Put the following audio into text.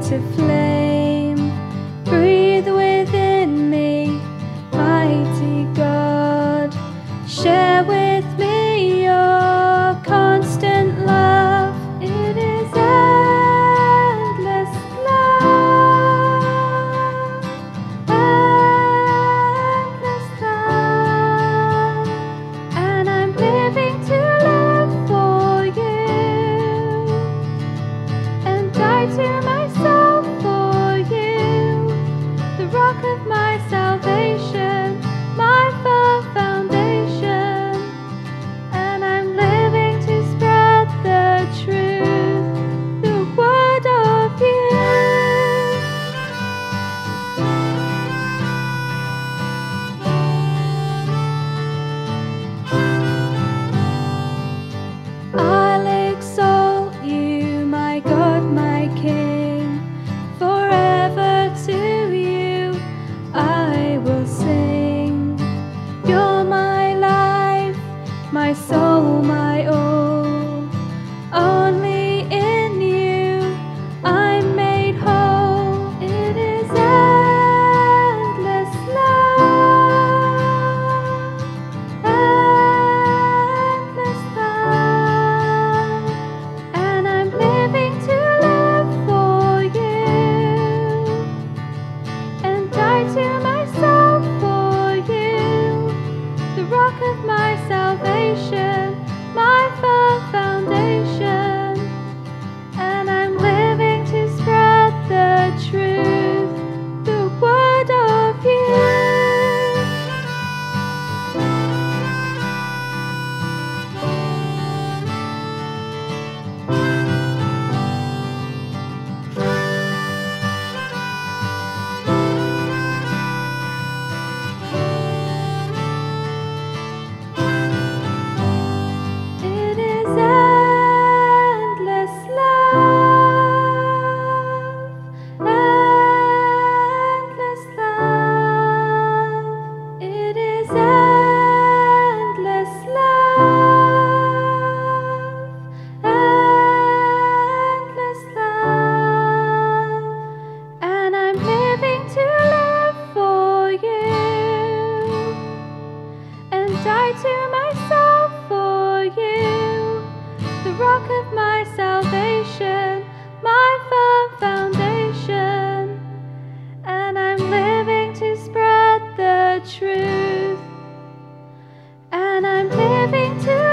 to flame. Breathe within me, mighty God. Share with me your constant love. It is endless love, endless love. And I'm living to live for you, and die to myself for you, the rock of my salvation, my firm foundation. And I'm living to spread the truth, the word of you. I'll exalt you, my God, my King. Forever to you I will sing. You're my life, my soul, my all. Only in you I'm made whole. It is endless love, endless love. And I'm living to live for you, and die to myself for you, the rock of my salvation, my firm foundation. And I'm living to spread the truth, the word of you. It is endless love, endless love. It is endless love, endless love. And I'm living to live for you, and die to myself for you, the rock of my salvation, my firm foundation. And I'm living to spread the truth, and I'm living to